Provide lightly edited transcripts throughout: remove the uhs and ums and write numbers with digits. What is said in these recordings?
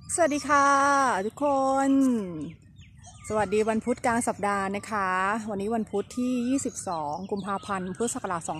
สวัสดีค่ะทุกคนสวัสดีวันพุธกลางสัปดาห์นะคะวันนี้วันพุธที่22กุมภาพันธ์พุทธศักราช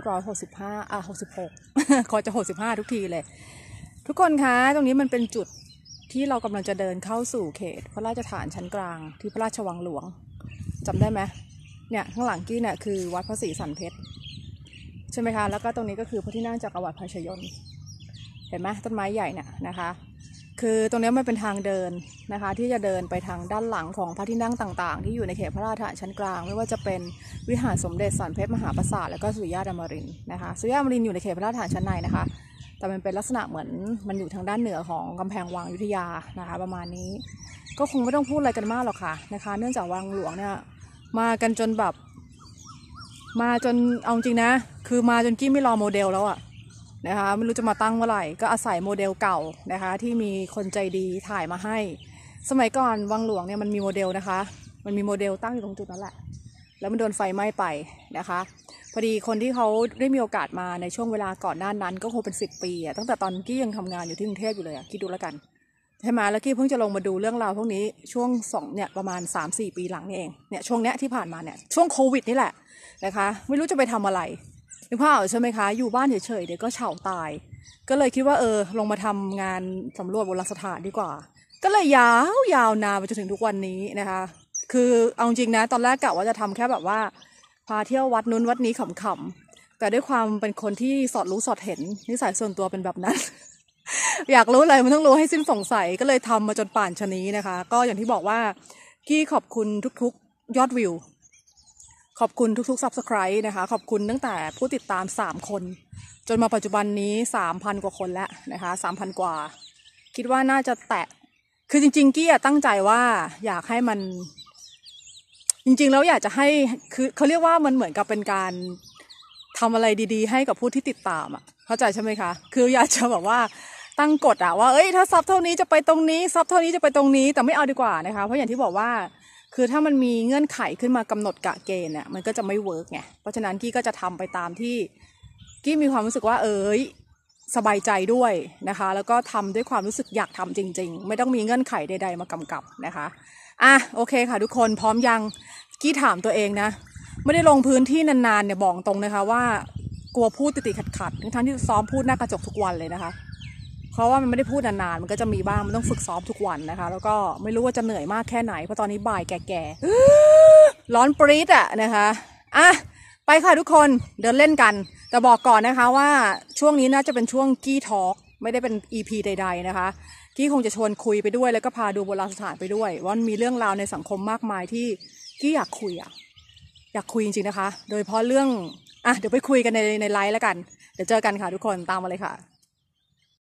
2565 66 ขอจะ65ทุกทีเลยทุกคนคะตรงนี้มันเป็นจุดที่เรากำลังจะเดินเข้าสู่เขตพระราชฐานชั้นกลางที่พระราชวังหลวงจำได้ไหมเนี่ยข้างหลังกี้เนี่ยคือวัดพระศรีสันเพชรใช่ไหมคะแล้วก็ตรงนี้ก็คือพระที่นั่งจักรวรรดิพระชยนต์เห็นไหมต้นไม้ใหญ่เนี่ยนะคะคือตรงนี้มันเป็นทางเดินนะคะที่จะเดินไปทางด้านหลังของพระที่นั่งต่างๆที่อยู่ในเขตพระราชฐานชั้นกลางไม่ว่าจะเป็นวิหารสมเด็จสันเพชรมหาปราสาทแล้วก็สุริยะอมรินทร์นะคะสุริยะอมรินทร์อยู่ในเขตพระราชฐานชั้นในนะคะแต่มันเป็นลักษณะเหมือนมันอยู่ทางด้านเหนือของกำแพงวังอยุธยานะคะประมาณนี้ก็คงไม่ต้องพูดอะไรกันมากหรอกค่ะนะคะเนื่องจากวังหลวงเนี่ยมากันจนแบบมาจนเอาจริงนะคือมาจนกี้ไม่รอโมเดลแล้วอะนะคะไม่รู้จะมาตั้งเมื่อไหร่ก็อาศัยโมเดลเก่านะคะที่มีคนใจดีถ่ายมาให้สมัยก่อนวังหลวงเนี่ยมันมีโมเดลนะคะมันมีโมเดลตั้งอยู่ตรงจุดนั้นแหละแล้วมันโดนไฟไหม้ไปนะคะพอดีคนที่เขาได้มีโอกาสมาในช่วงเวลาก่อนหน้านั้นก็คงเป็น10 ปีอะตั้งแต่ตอนกี้ยังทำงานอยู่ที่กรุงเทพอยู่เลยอะคิดดูแล้วกันใช่ไหมแล้วกี้เพิ่งจะลงมาดูเรื่องราวพวกนี้ช่วงเนี่ยประมาณ 3-4 ปีหลังนี่เองเนี่ยช่วงเนี้ยที่ผ่านมาเนี่ยช่วงโควิดนี่แหละนะคะไม่รู้จะไปทำอะไรนึกภาพใช่ไหมคะอยู่บ้านเฉยๆเดี๋ยวก็เฉาตายก็เลยคิดว่าลงมาทำงานสำรวจโบราณสถานดีกว่าก็เลยยาวนานไปจนถึงทุกวันนี้นะคะคือเอาจริงนะตอนแรกกะว่าจะทำแค่แบบว่าพาเที่ยววัดนู้นวัดนี้ขำๆแต่ด้วยความเป็นคนที่สอดรู้สอดเห็นนิสัยส่วนตัวเป็นแบบนั้น อยากรู้อะไรมันต้องรู้ให้สิ้นสงสัยก็เลยทำมาจนป่านชะนี้นะคะก็อย่างที่บอกว่ากี้ขอบคุณทุกๆยอดวิวขอบคุณทุกๆ Subscribe นะคะขอบคุณตั้งแต่ผู้ติดตาม3 คนจนมาปัจจุบันนี้ 3,000 กว่าคนแล้วนะคะ 3,000 กว่าคิดว่าน่าจะแตะคือจริงๆกี้ตั้งใจว่าอยากให้มันจริงๆแล้วอยากจะให้คือเขาเรียกว่ามันเหมือนกับเป็นการทำอะไรดีๆให้กับผู้ที่ติดตามอ่ะเข้าใจใช่ไหมคะคืออยากจะแบบว่าตั้งกฎอะว่าถ้าซับเท่านี้จะไปตรงนี้ซับเท่านี้จะไปตรงนี้แต่ไม่เอาดีกว่านะคะเพราะอย่างที่บอกว่าคือถ้ามันมีเงื่อนไขขึ้นมากำหนดกะเกณฑ์เนี่ยมันก็จะไม่เวิร์กไงเพราะฉะนั้นกี้ก็จะทำไปตามที่กี้มีความรู้สึกว่าสบายใจด้วยนะคะแล้วก็ทำด้วยความรู้สึกอยากทำจริงๆไม่ต้องมีเงื่อนไขใดๆมากำกับนะคะโอเคค่ะทุกคนพร้อมยังกี้ถามตัวเองนะไม่ได้ลงพื้นที่นานๆเนี่ยบอกตรงนะคะว่ากลัวพูดติดๆขัดๆทั้งที่ซ้อมพูดหน้ากระจกทุกวันเลยนะคะเพราะว่ามันไม่ได้พูดนานๆมันก็จะมีบ้างมันต้องฝึกซ้อมทุกวันนะคะแล้วก็ไม่รู้ว่าจะเหนื่อยมากแค่ไหนเพราะตอนนี้บ่ายแก่ๆร้อนปรี๊ดอะนะคะไปค่ะทุกคนเดินเล่นกันแต่บอกก่อนนะคะว่าช่วงนี้น่าจะเป็นช่วงกี้ทอล์กไม่ได้เป็น EP ใดๆนะคะกี้คงจะชวนคุยไปด้วยแล้วก็พาดูโบราณสถานไปด้วยว่ามีเรื่องราวในสังคมมากมายที่กี้อยากคุยจริงๆนะคะโดยเฉพาะเรื่องเดี๋ยวไปคุยกันในไลฟ์แล้วกันเดี๋ยวเจอกันค่ะทุกคนตามมาเลยค่ะ